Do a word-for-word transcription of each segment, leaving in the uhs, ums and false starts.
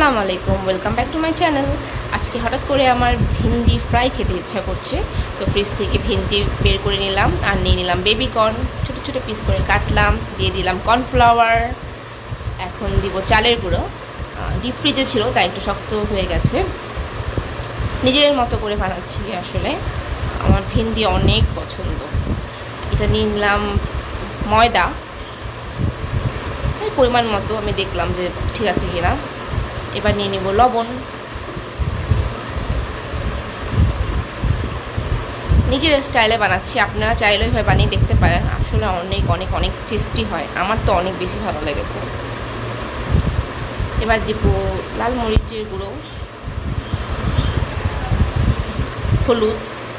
আসসালামু আলাইকুম, welcome back to my channel. আজকে হঠাৎ করে আমার ভিন্ডি ফ্রাই খেতে ইচ্ছা করছে, তো ফ্রিজ থেকে ভিন্ডি বের করে নিলাম আর নিয়ে নিলাম বেবি কর্ন, ছোটো ছোটো পিস করে কাটলাম, দিয়ে দিলাম কর্নফ্লাওয়ার, এখন দিব চালের গুঁড়ো। ডিপ ফ্রিজে ছিল তাই একটু শক্ত হয়ে গেছে, নিজের মতো করে বানাচ্ছি। আসলে আমার ভিন্ডি অনেক পছন্দ। এটা নিয়ে নিলাম ময়দা, পরিমাণ মতো, আমি দেখলাম যে ঠিক আছে কিনা। এবার নিয়ে নেব লবণ। নিজের স্টাইলে বানাচ্ছি, আপনারা চাইলে ওইভাবে বানিয়ে দেখতে পারেন। আসলে অনেক অনেক অনেক টেস্টি হয়, আমার তো অনেক বেশি ভালো লেগেছে। এবার দিব লাল মরিচের গুঁড়ো, হলুদ,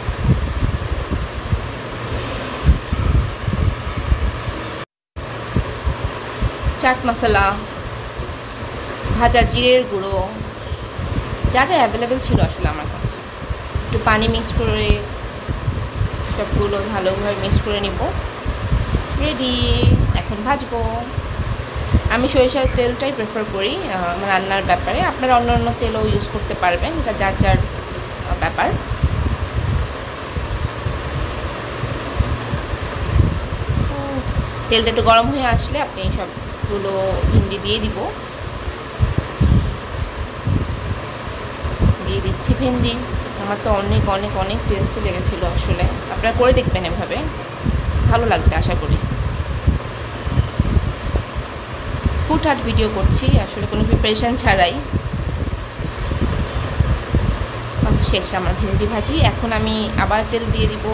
চাট মশলা, ভাজা জিরের গুঁড়ো, যা যা অ্যাভেলেবেল ছিল আসলে আমার কাছে। একটু পানি মিক্স করে সবগুলো ভালোভাবে মিক্স করে নিব। রেডি, এখন ভাজবো। আমি সরিষার তেলটাই প্রেফার করি আমার রান্নার ব্যাপারে, আপনারা অন্য অন্য তেলও ইউজ করতে পারবেন, এটা যার যার ব্যাপার। তেলটা একটু গরম হয়ে আসলে আপনি সবগুলো ভিন্ডি দিয়ে দিব। দিয়ে দিচ্ছি ভিন্ডি। আমার তো অনেক অনেক অনেক টেস্টি লেগেছিলো আসলে, আপনারা করে দেখবেন, এভাবে ভালো লাগবে আশা করি। হুটহাট ভিডিও করছি আসলে, কোনো প্রিপারেশান ছাড়াই। শেষ আমার ভিন্ডি ভাজি। এখন আমি আবার তেল দিয়ে দিব,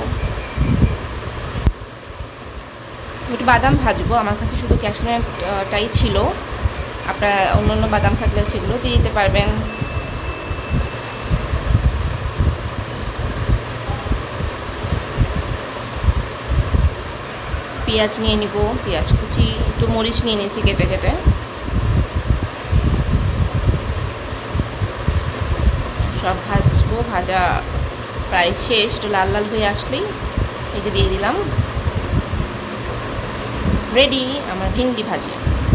একটু বাদাম ভাজবো। আমার কাছে শুধু ক্যাশনাটটাই ছিল, আপনারা অন্য অন্য বাদাম থাকলে সেগুলো দিয়ে দিতে পারবেন। পেঁয়াজ নিয়ে নিব, পেঁয়াজ কুচি, একটু মরিচ নিয়ে নিয়েছি কেটে কেটে। সব ভাজবো, ভাজা প্রায় শেষ, একটু লাল লাল হয়ে আসলেই এই যে দিয়ে দিলাম। রেডি আমার bhindi bhaji.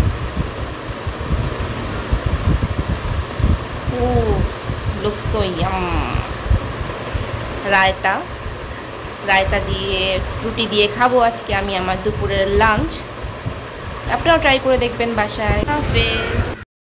Oh looks so yum. Raita, raita দিয়ে রুটি দিয়ে খাবো আজকে আমি আমার দুপুরের লাঞ্চ। আপনারাও ট্রাই করে দেখবেন বাসায়। হাফেজ।